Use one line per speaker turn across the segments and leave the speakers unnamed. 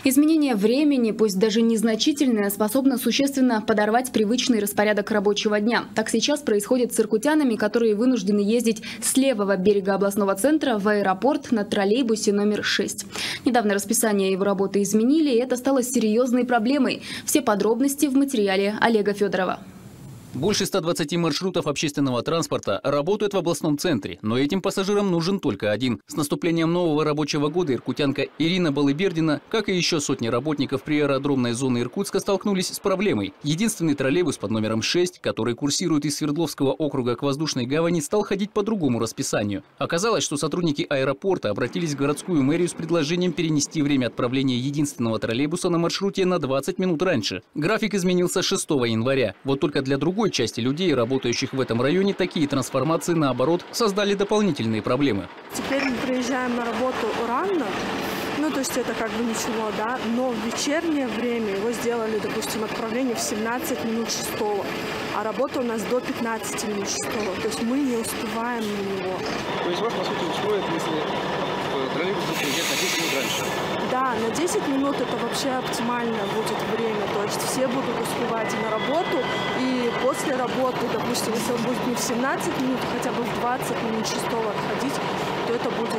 Изменение времени, пусть даже незначительное, способно существенно подорвать привычный распорядок рабочего дня. Так сейчас происходит с иркутянами, которые вынуждены ездить с левого берега областного центра в аэропорт на троллейбусе номер 6. Недавно расписание его работы изменили, и это стало серьезной проблемой. Все подробности в материале Олега Федорова.
Больше 120 маршрутов общественного транспорта работают в областном центре, но этим пассажирам нужен только один. С наступлением нового рабочего года иркутянка Ирина Балыбердина, как и еще сотни работников приаэродромной зоны Иркутска, столкнулись с проблемой. Единственный троллейбус под номером 6, который курсирует из Свердловского округа к воздушной гавани, стал ходить по другому расписанию. Оказалось, что сотрудники аэропорта обратились в городскую мэрию с предложением перенести время отправления единственного троллейбуса на маршруте на 20 минут раньше. График изменился 6 января. Вот только для другой части людей, работающих в этом районе, такие трансформации, наоборот, создали дополнительные проблемы.
Теперь мы приезжаем на работу рано, то есть это как бы ничего, да, но в вечернее время его сделали, допустим, отправление в 17 минут 6, а работа у нас до 15 минут 6, то есть мы не успеваем на него.
То есть вас, по сути, устроит, если троллейбус будет приезжать на 10 минут раньше?
Да, на 10 минут это вообще оптимальное будет время, то есть все будут успевать и на работу, и после работы, допустим, если он будет не в 17 минут, хотя бы в 20 минут 6 отходить, то это будет,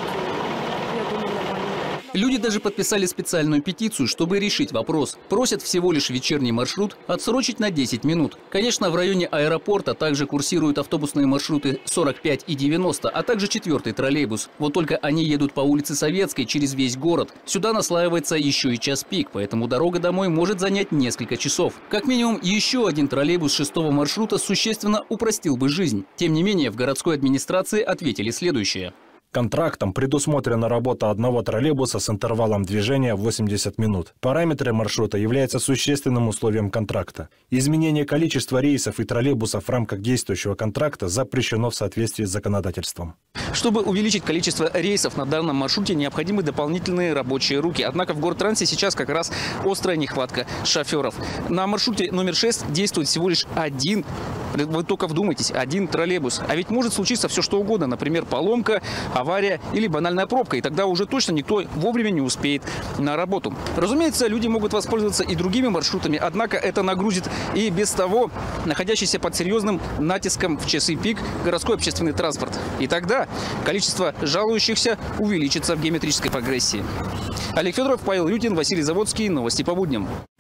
я думаю, нормально.
Люди даже подписали специальную петицию, чтобы решить вопрос. Просят всего лишь вечерний маршрут отсрочить на 10 минут. Конечно, в районе аэропорта также курсируют автобусные маршруты 45 и 90, а также 4-й троллейбус. Вот только они едут по улице Советской через весь город. Сюда наслаивается еще и час пик, поэтому дорога домой может занять несколько часов. Как минимум, еще один троллейбус 6-го маршрута существенно упростил бы жизнь. Тем не менее, в городской администрации ответили следующее.
Контрактом предусмотрена работа одного троллейбуса с интервалом движения 80 минут. Параметры маршрута являются существенным условием контракта. Изменение количества рейсов и троллейбусов в рамках действующего контракта запрещено в соответствии с законодательством.
Чтобы увеличить количество рейсов на данном маршруте, необходимы дополнительные рабочие руки. Однако в Гортрансе сейчас как раз острая нехватка шоферов. На маршруте номер 6 действует всего лишь один, вы только вдумайтесь, один троллейбус. А ведь может случиться все что угодно, например, поломка, авария или банальная пробка, и тогда уже точно никто вовремя не успеет на работу. Разумеется, люди могут воспользоваться и другими маршрутами, однако это нагрузит и без того находящийся под серьезным натиском в часы пик городской общественный транспорт. И тогда количество жалующихся увеличится в геометрической прогрессии. Олег Федоров, Павел Ютин, Василий Заводский. Новости по будням.